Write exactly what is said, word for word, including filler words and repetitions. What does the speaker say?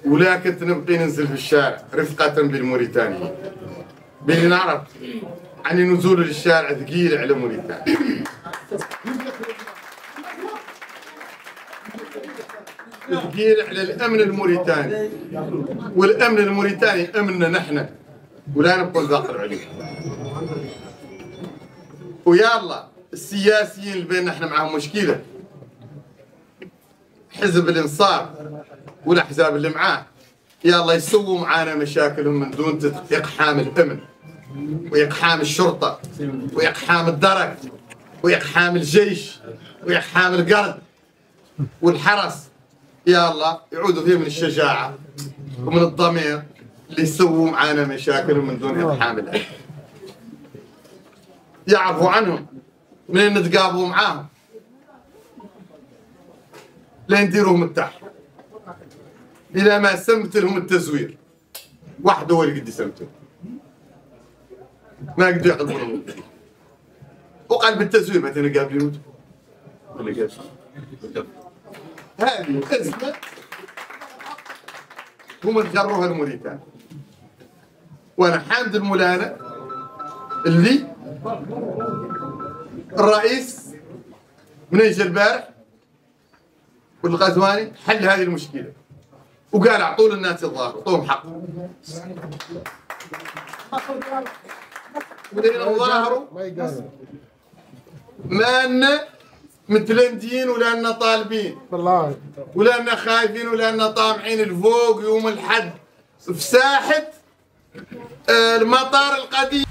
ولا كنت نبقي ننزل في الشارع رفقة بالموريتانيين. بين نعرف يعني نزول للشارع ثقيل على موريتانيا. ثقيل على الامن الموريتاني، والامن الموريتاني امننا نحن ولا نبقى نذاكر عليه. ويلا السياسيين اللي بيننا احنا معاهم مشكله، حزب الانصار والاحزاب اللي معاه يلا يسووا معانا مشاكلهم من دون اقحام الامن واقحام الشرطه واقحام الدرك واقحام الجيش واقحام القرد والحرس. يلا يعودوا فيه من الشجاعه ومن الضمير اللي يسووا معانا مشاكلهم من دون اقحام الامن. يعرفوا عنهم منين نتقابلوا معاهم لين نديروهم التحت الى ما سمت لهم التزوير. واحد هو اللي قد يسمته ما قدروا يقلبون وقال بالتزوير بعدين قابلين ولا قابل. هذه أزمة هم تجروها الموريتان. وانا حامد المولانا اللي الرئيس من اجى البارح والغزواني حل هذه المشكله وقال اعطوا للناس الظاهر، اعطوهم حق. ولين ظاهروا ما لنا متلندين ولا لنا طالبين والله ولا لنا خايفين ولا لنا طامعين الفوق يوم الحد في ساحه المطار القديم.